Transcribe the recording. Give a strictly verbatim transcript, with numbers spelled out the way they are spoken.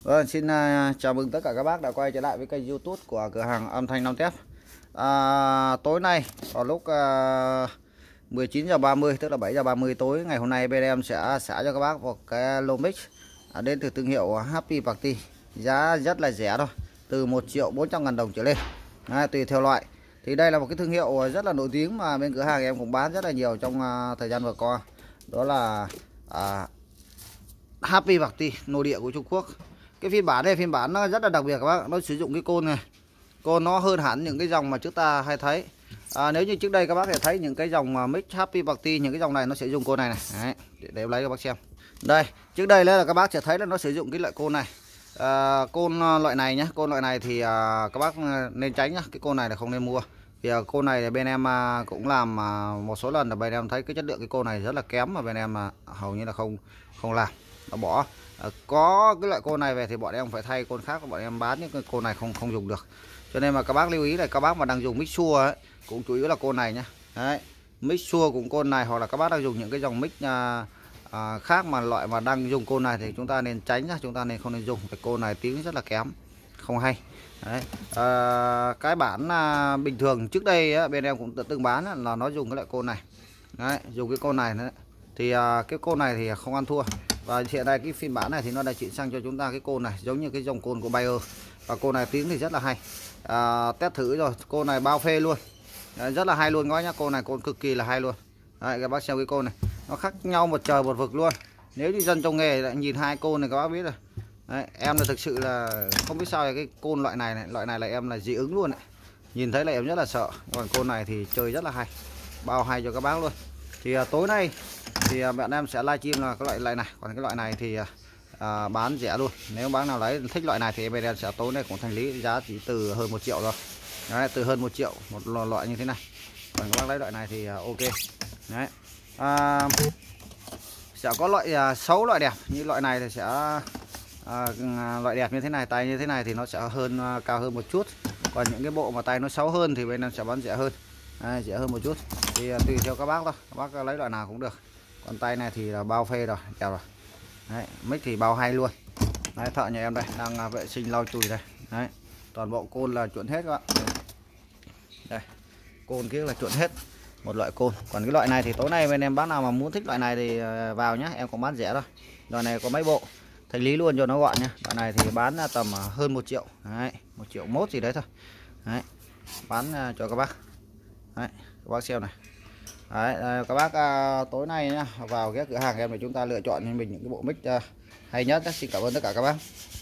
Vâng, xin uh, chào mừng tất cả các bác đã quay trở lại với kênh YouTube của cửa hàng âm thanh Long Thép. À, tối nay vào lúc uh, mười chín giờ ba mươi, tức là bảy giờ ba mươi tối ngày hôm nay, bên em sẽ xả cho các bác một cái lô mic à, đến từ thương hiệu Happy Party, giá rất là rẻ thôi, từ một triệu bốn trăm ngàn đồng trở lên, à, tùy theo loại. Thì đây là một cái thương hiệu rất là nổi tiếng mà bên cửa hàng em cũng bán rất là nhiều trong uh, thời gian vừa qua, đó là uh, Happy Party, nội địa của Trung Quốc. Cái phiên bản này phiên bản nó rất là đặc biệt các bác, nó sử dụng cái côn này, côn nó hơn hẳn những cái dòng mà chúng ta hay thấy. À, nếu như trước đây các bác sẽ thấy những cái dòng mic Happy Party, những cái dòng này nó sẽ dùng côn này này. Đấy, để, để em lấy cho các bác xem. Đây, trước đây là các bác sẽ thấy là nó sử dụng cái loại côn này. À, côn loại này nhá, côn loại này thì à, các bác nên tránh nhá, cái côn này là không nên mua. Thì à, côn này thì bên em à, cũng làm à, một số lần là bên em thấy cái chất lượng cái côn này rất là kém, mà bên em à, hầu như là không không làm, nó bỏ. À, có cái loại côn này về thì bọn em phải thay côn khác, bọn em bán những cái côn này không không dùng được. Cho nên mà các bác lưu ý là các bác mà đang dùng mic Shure ấy, cũng chủ yếu là côn này nhá. Đấy, mic Shure cũng côn này, hoặc là các bác đang dùng những cái dòng mic à, à, khác mà loại mà đang dùng côn này thì chúng ta nên tránh nhá, chúng ta nên không nên dùng. Cái côn này tiếng rất là kém, không hay. Đấy, à, cái bản à, bình thường trước đây á, bên em cũng từng bán á, là nó dùng cái loại côn này. Đấy, dùng cái côn này nữa. Thì à, cái côn này thì không ăn thua. Và hiện nay cái phiên bản này thì nó đã chuyển sang cho chúng ta cái côn này giống như cái dòng côn của Bayer, và côn này tiếng thì rất là hay. À, test thử rồi, côn này bao phê luôn. Đấy, rất là hay luôn các bác nhá, côn này côn cực kỳ là hay luôn. Đấy, các bác xem cái côn này nó khác nhau một trời một vực luôn. Nếu như dân trong nghề lại nhìn hai côn này các bác biết rồi. Đấy, em là thực sự là không biết sao là cái côn loại này này, loại này là em là dị ứng luôn này. Nhìn thấy là em rất là sợ. Còn côn này thì chơi rất là hay, bao hay cho các bác luôn. Thì à, tối nay thì à, bạn em sẽ livestream là cái loại loại này, còn cái loại này thì à, bán rẻ luôn. Nếu bác nào lấy thích loại này thì bên em sẽ tối nay cũng thành lý giá chỉ từ hơn một triệu rồi. Đấy, từ hơn một triệu một loại như thế này. Còn các bác lấy loại này thì à, ok. Đấy, à, sẽ có loại à, xấu loại đẹp. Như loại này thì sẽ à, loại đẹp như thế này, tay như thế này thì nó sẽ hơn à, cao hơn một chút. Còn những cái bộ mà tay nó xấu hơn thì bên em sẽ bán rẻ hơn. Đấy, rẻ hơn một chút thì uh, tùy theo các bác thôi, các bác lấy loại nào cũng được. Còn tay này thì là bao phê rồi, đẹp rồi. Đấy, mic thì bao hay luôn. Đấy, thợ nhà em đây đang uh, vệ sinh lau chùi đây. Đấy, toàn bộ côn là chuẩn hết các bạn. Đây, côn kia là chuẩn hết, một loại côn. Còn cái loại này thì tối nay bên em bác nào mà muốn thích loại này thì uh, vào nhá, em cũng bán rẻ thôi. Loại này có mấy bộ, thành lý luôn cho nó gọn nhá. Loại này thì bán uh, tầm uh, hơn một triệu, đấy, một triệu mốt gì đấy thôi. Đấy, bán uh, cho các bác. Đấy, các bác xem này. Đấy, các bác à, tối nay nhá, vào cái cửa hàng em để chúng ta lựa chọn cho mình những cái bộ mic à, hay nhất. Xin cảm ơn tất cả các bác.